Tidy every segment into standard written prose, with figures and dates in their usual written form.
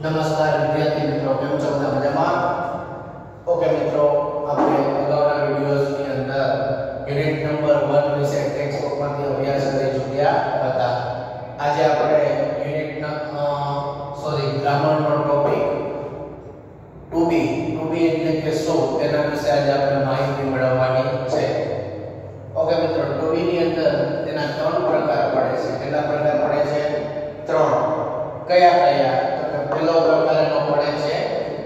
નમસ્કાર વિદ્યાર્થી મિત્રો, કેમ છો? બધા મજામાં? ઓકે મિત્રો, આપણે અગાઉના વિડિયોઝની અંદર યુનિટ નંબર 1 વિશે ટેક્સ્ટ બુકમાંથી અભ્યાસ કરી ચૂક્યા હતા. આજે આપણે ગ્રામરનો ટોપિક ટુ બી એટલે કે શું તેના વિશે આજે આપણે માહિતી મેળવવાની છે. ઓકે મિત્રો, ટુ બી ની અંદર તેના ત્રણ પ્રકાર પડે છે. કેટલા પ્રકાર પડે છે? ત્રણ. કયા? પહેલો પ્રકાર એનો પડે છે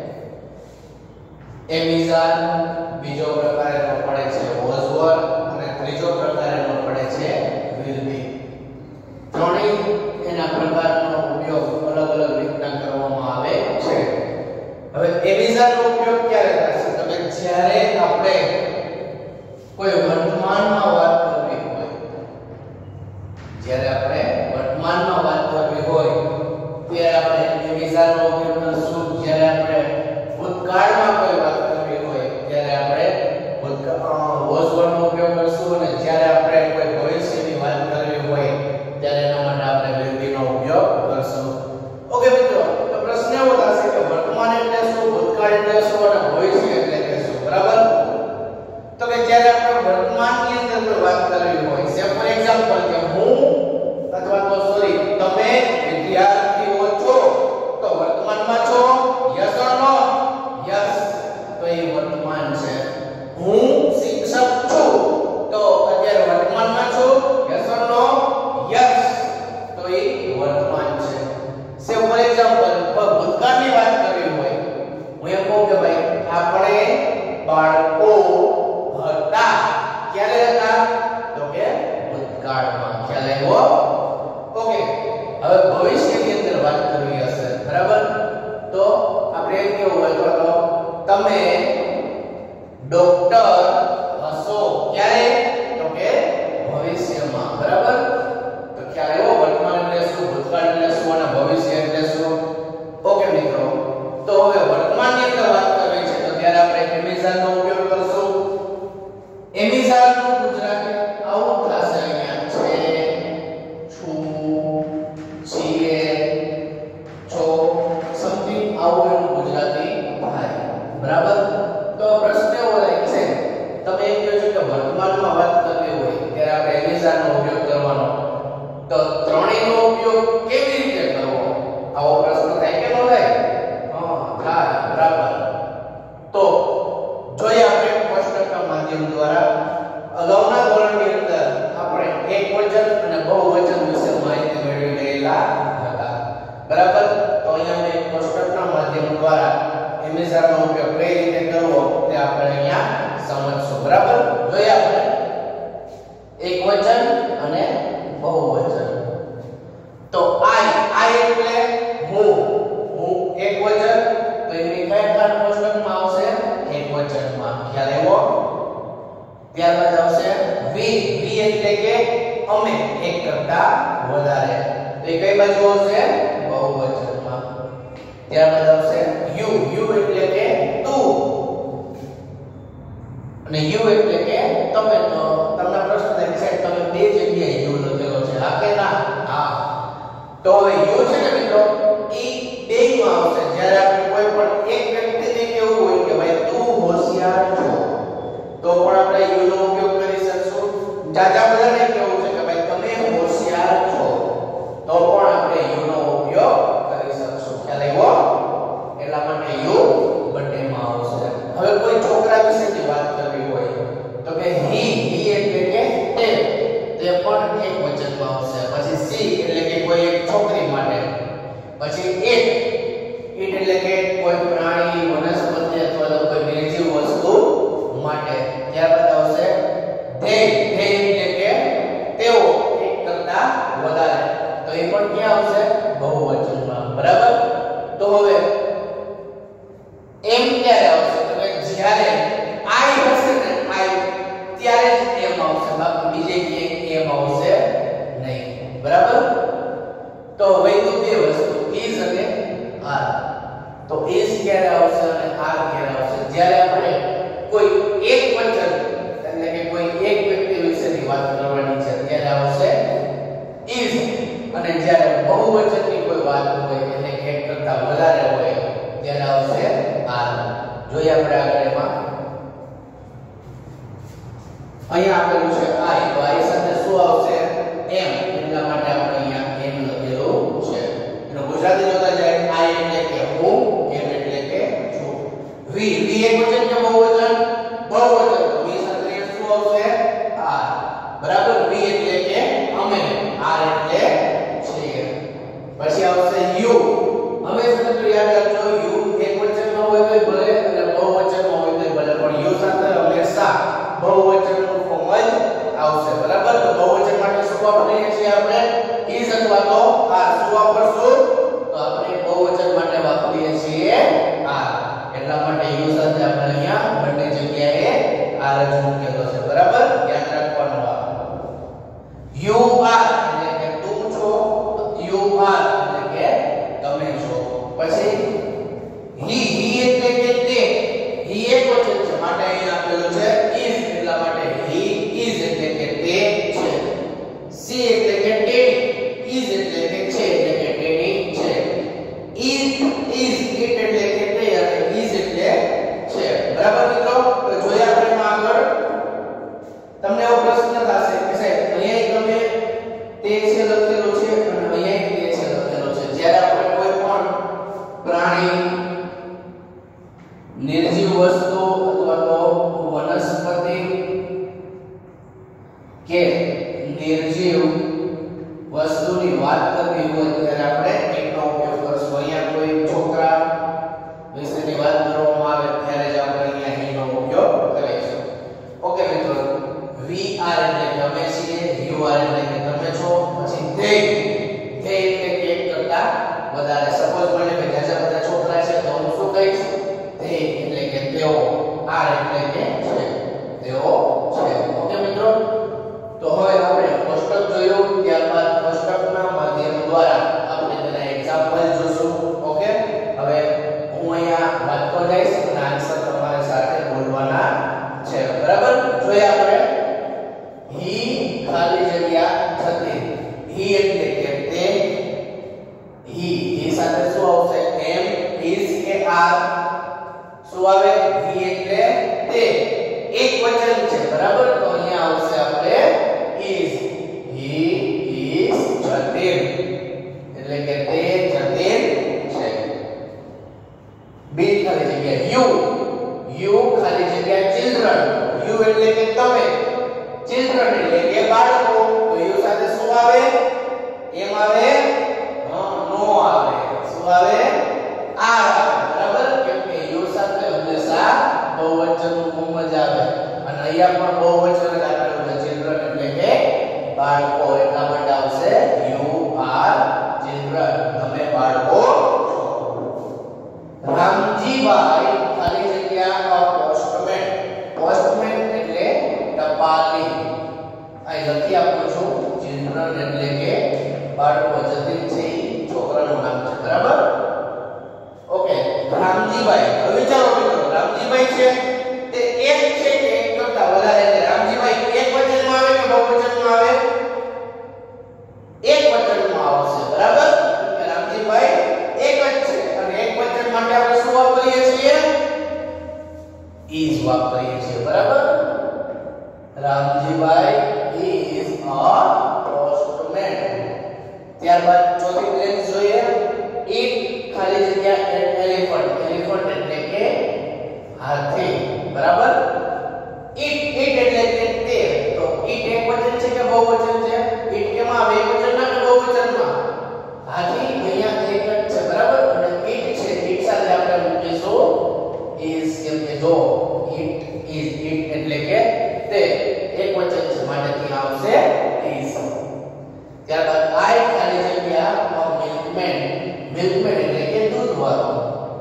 એમિઝાન, બીજો પ્રકાર એનો પડે છે વોઝવર્ડ અને ત્રીજો પ્રકાર એનો પડે છે વિલ બી. ત્રણેય એના પ્રકારનો ઉપયોગ અલગ અલગ રીતના કરવામાં આવે છે. હવે એમિઝાનનો ઉપયોગ ક્યારે થશે? તો કે જ્યારે આપણે કોઈ વર્તમાનમાં વાત કરવી હોય, જ્યારે આપણે વર્તમાનમાં વાત કરવી હોય ત્યારે આપણે એમિઝાનનો ઉપયોગ કરશું. જ્યારે આપણે ભૂતકાળમાં કોઈ વાત કરવી હોય ત્યારે આપણે વોઝવર્ડનો ઉપયોગ કરશું, અને જ્યારે આપણે કોઈ ભવિષ્યની વાત કરવી હોય ત્યારે એના માટે આપણે વિલ બી નો ઉપયોગ કરશું. ઓકે મિત્રો, તો પ્રશ્ન એવો થશે કે વર્તમાન એટલે શું, ભૂતકાળ એટલે શું અને ભવિષ્ય એટલે કે શું? બરાબર? તો કે જ્યારે આપણે વર્તમાનની અંદર કોઈ વાત કરવી હોય, સે ફોર એક્ઝામ્પલ કે હું અથવા તો સોરી તમે વિદ્યાર્થીઓ છો, તો વર્તમાનમાં છો? Yes or no? યસ, તો એ વર્તમાન છે. હું શિક્ષક છું, તો અત્યારે વર્તમાનમાં છું? Yes or no? યસ, તો એ વર્તમાન છે. સે ફોર એક્ઝામ્પલ ભૂતકાળની વાત કરવી હોય, હું એમ કહું કે ભાઈ આપણે બાળકો હતા. ક્યારે હતા? તો કે ભૂતકાળમાં. ખ્યાલ આવ્યો? ઓકે, હવે ભવિષ્યની અંદર વાત કરવી હશે, બરાબર? તો આપણે એમ કેવું હોય તો તમે ડોક્ટર હશો. ક્યારે? તો કે ભવિષ્યમાં. બરાબર? તો ખ્યાલ આવ્યો? વર્તમાન એટલે શું, ભૂતકાળ એટલે શું અને ભવિષ્ય એટલે શું? ઓકે મિત્રો, તો હવે વર્તમાનની અંદર વાત કરવી છે તો ત્યારે આપણે એમિઝાનનો ઉપયોગ કરશું. એમિઝાનનું ગુજરાતી આવું થશે, અહીંયા છે, છું, છીએ, છો, સમથિંગ આવું એનું ગુજરાતી થાય. બરાબર? તો પ્રશ્ન એવો થાય છે, તમે એમ કહો છો કે વર્તમાનમાં વાત કરવી હોય ત્યારે આપણે એમિઝાનનો ઉપયોગ કરવાનો, તો ત્રણેયનો ઉપયોગ કેવી રીતે કરવો? આવો પ્રશ્ન થાય કે ન થાય? થાય. બરાબર? તો જોઈએ આપણે કોષ્ટકના માધ્યમ દ્વારા. અગાઉના ધોરણની અંદર આપણે એકવચન અને બહુવચન વિશે માહિતી મેળવી ગયેલા હતા. બરાબર? તો અહીંયા મેં કોષ્ટકના માધ્યમ દ્વારા એમિઝાનનો ઉપયોગ કઈ રીતે કરવો તે આપણે અહીંયા સમજશું. બરાબર? જોઈએ આપણે એકવચન અને બહુવચન. તો આઈ એટલે હું એકવચન, તો એની કયા કોષ્ટકમાં આવશે? એકવચનમાં. ખ્યાલ આવ્યો? ત્યારબાદ આવશે વી એટલે કે અમે, એક કરતા વધારે, તો એ કઈ બાજુ આવશે? બહુવચનમાં. ત્યારબાદ આવશે યુ એટલે કે તું, અને યુ એટલે કે તમે. તો તમને પ્રશ્ન થાય છે તમે બે જગ્યાએ યુ લખેલો છે, હા કે ના? હા. તો હવે યુ છે ને મિત્રો, ઈ બેયમાં આવશે. જ્યારે આપણે કોઈ પણ એક વ્યક્તિને કેવું હોય કે ભાઈ તું હોશિયાર છો, તો પણ આપણે યુ નો ઉપયોગ કરી શકશું. જાજા બધાને કેવું છે કે ભાઈ તમે હોશિયાર છો, તો પણ આપણે યુ નો ઉપયોગ કરી શકશું. ખ્યાલ આવ્યો? એટલા માટે યુ બંનેમાં આવશે. હવે કોઈ છોકરા વિશેની વાત કરવી હોય તો કે હી એટલે કે તે પણ એક વચનમાં આવશે. પછી સી એટલે કે કોઈ એક છોકરી માટે. પછી ઇટ એટલે કે કોઈ પ્રાણી, વનસ્પતિ અથવા તો કોઈ નિર્જીવ વસ્તુ માટે. ત્યારબાદ આવશે ધે એટલે કે તેઓ, એક કરતા વધારે, તો એ પણ ક્યાં આવશે? બહુવચનમાં. બરાબર? તો હવે એમ ક્યારે આવશે? તો કે જ્યારે આઈ હશે ને, આઈ, ત્યારે જ એમ આવશે, બાકી બીજે ક્યાંય એમ આવશે નહીં. બરાબર? તો વૈધુ બે વસ્તુ ઇઝ અને આર. તો ઇઝ ક્યારે આવશે અને આર ક્યારે આવશે? જ્યારે આપણે કોઈ એક વચન એટલે કે કોઈ એક વ્યક્તિ વિશેની વાત કરવાની છે ત્યારે આવશે ઇઝ, અને જ્યારે બહુવચનની કોઈ વાત હોય એટલે કે એક કરતા વધારે હોય ત્યારે આવશે આર. જોઈએ આપણે આગળ એમાં અહીંયા આપેલું છે આઈ, તો આઈ સાથે શું આવશે એમ, એટલા માટે આપણે અહીંયા એમ લખેલું છે. એનો ગુજરાતી જોતા જાય આઈ એટલે કે હું, એમ એટલે કે છું. વી, વી એકવચન કે બહુવચન? બહુવચન. તો વી સાથે શું આવશે આર. બરાબર. વી એટલે કે અમે, આર એટલે છીએ. પછી આવશે યુ. હંમેશા મિત્રો યાદ રાખજો યુ એકવચનમાં હોય તો ભલે અને બહુવચનમાં હોય તો ભલે, પણ યુ સાથે હંમેશા બહુવચનનું ફોર્મ જ આવશે. બરાબર. તો બહુવચન માટે શું વાપરીએ છીએ આપણે? ઇઝ અથવા તો આર. શું વાપરશું? તો આપણે બહુવચન માટે વાપરીએ છીએ આર. એટલા માટે યુ સાથે આપણે અહીંયા બંને જગ્યાએ આર જ મૂકેલો છે. બરાબર. યાદ રાખવાનું આ યુ આર એટલે કે તું છો, યુ આર એટલે કે તમે છો. પછી હી એટલે કે તે, હી એકવચન છે માટે અહીં આપેલું છે ઇઝ, એટલા માટે હી ઇઝ એટલે કે તે છે. સી એટલે કે તેણી, ઇઝ એટલે કે છે એટલે કે તેણી છે. ઇઝ ઇટ એટલે કે તે અને ઇઝ એટલે છે. બરાબર મિત્રો. તો જોઈએ આપણે એમાં આગળ. તમને એવો પ્રશ્ન થશે કે સાહેબ અહીંયા તમે તે છે લખેલું છે અને અહીંયા તે છે લખેલું છે. જ્યારે આપણે કોઈ પણ પ્રાણી, નિર્જીવ વસ્તુ અથવા તો વનસ્પતિ કે નિર્જીવ વસ્તુની વાત કરવી હોય ત્યારે આપણે એકનો ઉપયોગ કરશું. અહીંયા કોઈ છોકરા વિશેની વાત કરવામાં આવે ત્યારે જ આપણે અહીંયા હીનો ઉપયોગ કરીશું. ઓકે મિત્રો. વી આર એટલે કે અમે છીએ, યુ આર એટલે કે તમે છો. પછી they એટલે કે એક કરતા વધારે. સપોઝ મને કે જાજા બધા છોકરા છે તો હું શું કહીશ? they એટલે કે તેઓ, આર એટલે કે છે, તેઓ છે. ઓકે મિત્રો. તો હવે આપણે કોષ્ટક જોયું, ત્યારબાદ કોષ્ટકના માધ્યમ દ્વારા આપણે તેના એક્ઝામ્પલ જોશું. ઓકે. હવે હું અહીંયા વાંચતો જઈશ અને આન્સર તમારી સાથે બોલવાના છે. બરાબર. જોઈએ આપણે. હી ખાલી જગ્યા થતી. હી એટલે કે તે, હી સાથે શું આવશે? એમ, ઇઝ કે આર. શું આવે? હી એટલે તે, એક વચન છે. બરાબર. તો અહીંયા આવશે આપણે ઇઝ. હી ઇઝ જતીન એટલે કે તે જતીન છે. બી ખાલી જગ્યા યુ, યુ ખાલી જગ્યા ચિલ્ડ્રન. યુ એટલે કે તમે, ચિલ્ડ્રન એટલે કે બાળકો. તો યુ સાથે શું આવે? એમ આવે? નો આવે. શું આવે? આર આવે. બરાબર. કેમ કે યુ સાથે હંમેશા બહુવચનનું ફોર્મ જ આવે અને અહીંયા પણ બહુવચન જ આપેલું છે, ચિલ્ડ્રન એટલે કે બાળકો. એટલા માટે આવશે યુ આર ચિલ્ડ્રન, તમે બાળકો છો. રામજીભાઈ ખાલી જગ્યા પોસ્ટમેન. પોસ્ટમેન એટલે ટપાલી. અહીં લખી આપું છું ચિલ્ડ્રન એટલે કે બાળકો. જતીન છે છોકરાનું નામ છે. બરાબર. ઓકે. રામજીભાઈ. હવે વિચારો મિત્રો, રામજીભાઈ છે તે એક છે કે એક કરતા વધારે છે? રામજીભાઈ એક વચનમાં આવે કે બહુવચનમાં આવે? એક વચનમાં આવશે. બરાબર. કે રામજીભાઈ એક જ છે અને એક વચન માટે આપણે શું વાપરીએ છીએ? ઇઝ વાપરીએ છીએ. બરાબર. Ramjibhai is a postman. ત્યારબાદ ચોથી પ્લેસ જોઈએ. ઈટ ખાલી જગ્યા એલિફન્ટ. એલિફન્ટ એટલે કે હાથી. બરાબર. ઈટ એટલે કે તે. તો ઈટ એક વચન છે કે બહુવચન છે? ઈટ કેમાં આવે? એક વચનમાં કે બહુવચનમાં? હાથી અહીંયા એક જ છે. બરાબર. અને ઈટ છે, ઈટ સાથે આપણે મૂકીશું ઇઝ. કેમ કે જો ઈટ ઇઝ, ઈટ એટલે કે તે એક વચન છે માટે ત્યાં આવશે ઇઝ. ત્યારબાદ આઈ ખાલી જગ્યા મિલ્કમેન. મિલ્કમેન એટલે કે દૂધવાળો.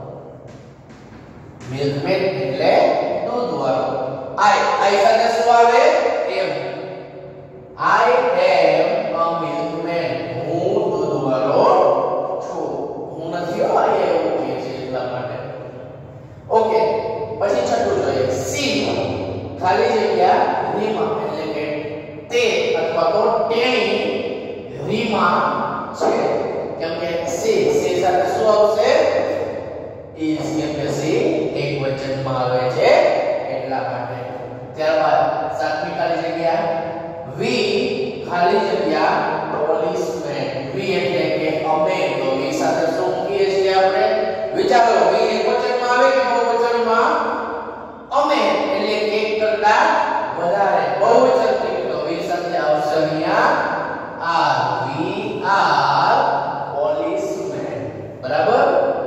મિલ્કમેન એટલે દૂધવાળો. આઈ સાથે શું આવે? Am. I am a milkman. હું દૂધવાળો છું. હું નથી આઈ એવું કહે છે એટલા માટે. ઓકે. પછી છઠ્ઠું જોઈએ. સી ખાલી જગ્યા રીમા એટલે કે તે અથવા તો તેણી રીમા માં છે કેમ કે સી સાથે શું આવશે is કેમ કે સી એક વચનમાં આવે છે એટલા માટે ત્યારબાદ સાતમી ખાલી જગ્યા વી ખાલી જગ્યા પોલીસમેન વી એટલે કે અમે તો વી સાથે શું મૂકીએ છીએ આપણે વિચારો વી એક વચનમાં આવે કે બહુવચનમાં અમે એટલે એક કરતા વધારે બહુવચન થી તો વી સાથે આવશે અહીંયા આર વી આર પોલીસમેન બરાબર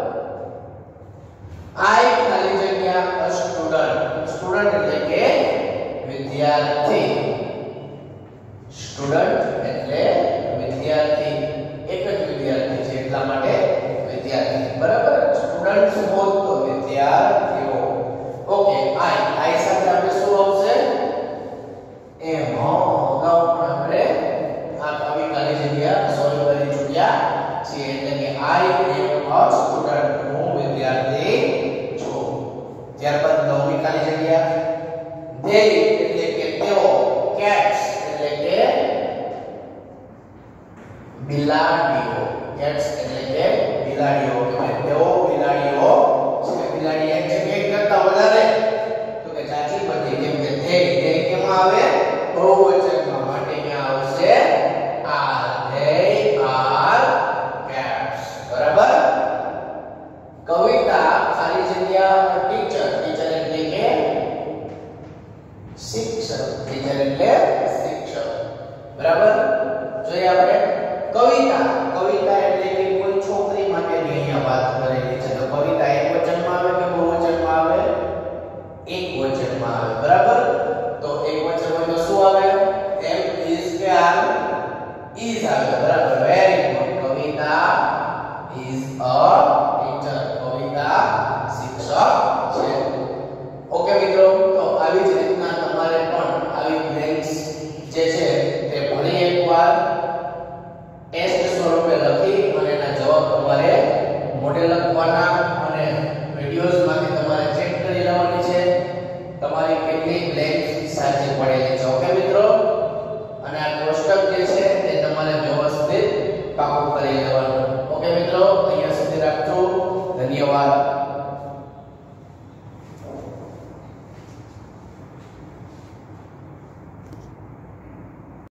આઈ ખાલી જગ્યા સ્ટુડન્ટ સ્ટુડન્ટ એટલે કે વિદ્યાર્થી સ્ટુડન્ટ એટલે વિદ્યાર્થી એક જ વિદ્યાર્થી છે એટલા માટે વિદ્યાર્થી બરાબર સ્ટુડન્ટ્સ બોલ તો વિદ્યાર્થીઓ ઓકે આઈ સાથે આપણે શું આવશે એમ અગાઉ પણ આપણે આ કવિ ખાલી જગ્યા સોલ્વ કરી ચૂક્યા છીએ એટલે કે આઈ એમ અ સ્ટુડન્ટ હું વિદ્યાર્થી છું ત્યારબાદ નવમી ખાલી જગ્યા they એટલે કે તેઓ cats એટલે કે બિલાડીઓ cats એટલે કે બિલાડીઓ કે તેઓ બિલાડીઓ છે બિલાડી એક છે એક કરતા વધારે તો કે ચાચી બધી કેમ કે they કેમાં આવે બહુવચનમાં માટે અહીંયા આવશે are they are cats બરાબર કવિતા ખાલી જગ્યા ટીચર એટલે કે શિક્ષક ટીચર એટલે શિક્ષક બરાબર જોઈએ આપણે કવિતા એટલે કે કોઈ છોકરી માટેની અહીંયા વાત કરેલી છે તો કવિતા એક વચનમાં આવે કે બહુવચનમાં આવે એક વચનમાં આવે બરાબર તો એક વચન હોય તો શું આવે એમ ઇઝ કે આર ઇઝ આવે બરાબર વેરી ગુડ કવિતા